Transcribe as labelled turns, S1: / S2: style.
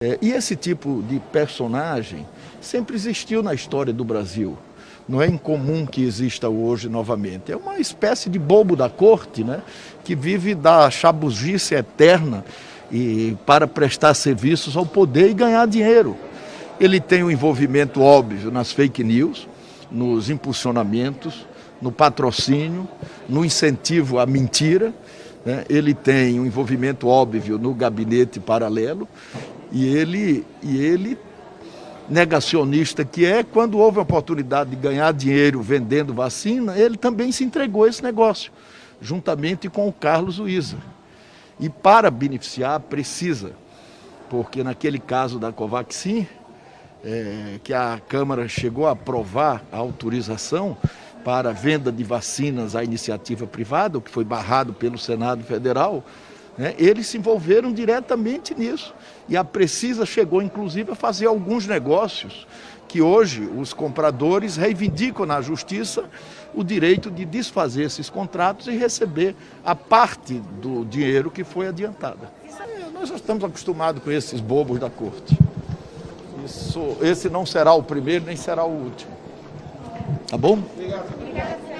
S1: E esse tipo de personagem sempre existiu na história do Brasil. Não é incomum que exista hoje novamente. É uma espécie de bobo da corte, né, que vive da chabuzice eterna e para prestar serviços ao poder e ganhar dinheiro. Ele tem um envolvimento óbvio nas fake news, nos impulsionamentos, no patrocínio, no incentivo à mentira, né? Ele tem um envolvimento óbvio no gabinete paralelo e ele negacionista que é, quando houve a oportunidade de ganhar dinheiro vendendo vacina, ele também se entregou a esse negócio, juntamente com o Carlos Luiza. E para beneficiar precisa, porque naquele caso da Covaxin, que a Câmara chegou a aprovar a autorização para a venda de vacinas à iniciativa privada, o que foi barrado pelo Senado Federal, né, eles se envolveram diretamente nisso. E a Precisa chegou, inclusive, a fazer alguns negócios que hoje os compradores reivindicam na Justiça o direito de desfazer esses contratos e receber a parte do dinheiro que foi adiantada. Nós já estamos acostumados com esses bobos da corte. Esse não será o primeiro, nem será o último. Tá bom?
S2: Obrigado.